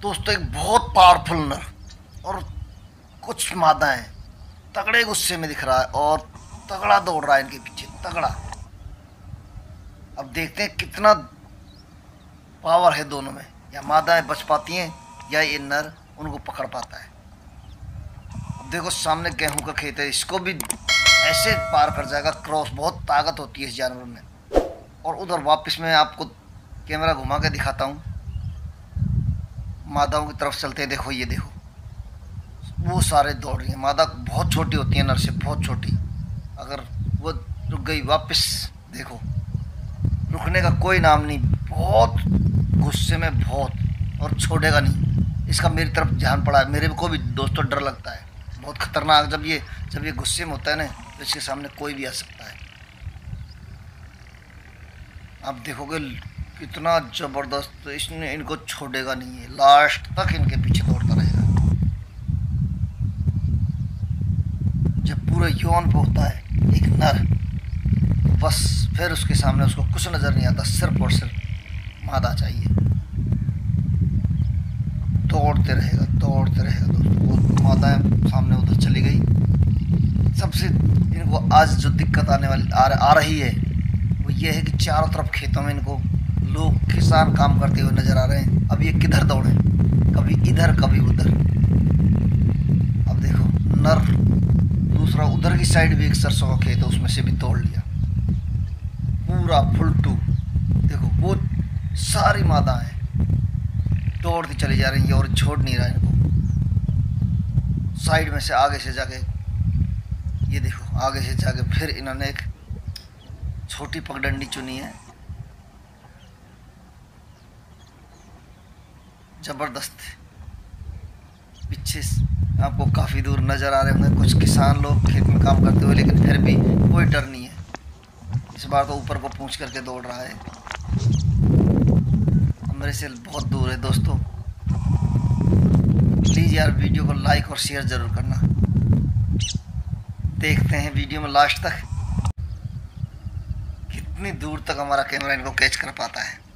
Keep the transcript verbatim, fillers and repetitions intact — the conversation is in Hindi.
दोस्तों एक बहुत पावरफुल नर और कुछ मादाएं तगड़े गुस्से में दिख रहा है और तगड़ा दौड़ रहा है इनके पीछे तगड़ा। अब देखते हैं कितना पावर है दोनों में, या मादाएं बच पाती हैं या ये नर उनको पकड़ पाता है। अब देखो सामने गेहूं का खेत है, इसको भी ऐसे पार कर जाएगा क्रॉस। बहुत ताकत होती है इस जानवर में। और उधर वापस मैं आपको कैमरा घुमा के दिखाता हूँ, मादाओं की तरफ चलते हैं। देखो ये देखो वो सारे दौड़ रही हैं। मादा बहुत छोटी होती है नर से, बहुत छोटी। अगर वो रुक गई वापस देखो, रुकने का कोई नाम नहीं, बहुत गुस्से में बहुत, और छोड़ेगा नहीं। इसका मेरी तरफ ध्यान पड़ा है, मेरे को भी दोस्तों डर लगता है। बहुत खतरनाक जब ये जब ये गुस्से में होता है ना, तो इसके सामने कोई भी आ सकता है। आप देखोगे कितना ज़बरदस्त, इसने इनको छोड़ेगा नहीं है, लास्ट तक इनके पीछे दौड़ता रहेगा। जब पूरा यौन पे होता है एक नर, बस फिर उसके सामने उसको कुछ नज़र नहीं आता, सिर्फ और सिर्फ मादा चाहिए। दौड़ते रहेगा दौड़ते रहेगा दोस्तों। वो मादाएं सामने उधर चली गई। सबसे इनको आज जो दिक्कत आने वाली आ, आ रही है वो ये है कि चारों तरफ खेतों में इनको लोग किसान काम करते हुए नजर आ रहे हैं। अब ये किधर दौड़े, कभी इधर कभी उधर। अब देखो नर दूसरा उधर की साइड भी एक सरसों का खेत है, उसमें से भी तोड़ लिया पूरा फुलटू। देखो वो सारी मादाएं दौड़ती चली जा रही है और छोड़ नहीं रहा इनको। साइड में से आगे से जाके ये देखो, आगे से जाके फिर इन्होंने एक छोटी पगडंडी चुनी है, जबरदस्त। पीछे आपको काफ़ी दूर नज़र आ रहे होंगे कुछ किसान लोग खेत में काम करते हुए, लेकिन फिर भी कोई डर नहीं है। इस बार तो ऊपर को पूंछ करके दौड़ रहा है। मेरे से बहुत दूर है दोस्तों। प्लीज़ यार वीडियो को लाइक और शेयर ज़रूर करना। देखते हैं वीडियो में लास्ट तक कितनी दूर तक हमारा कैमरा इनको कैच कर पाता है।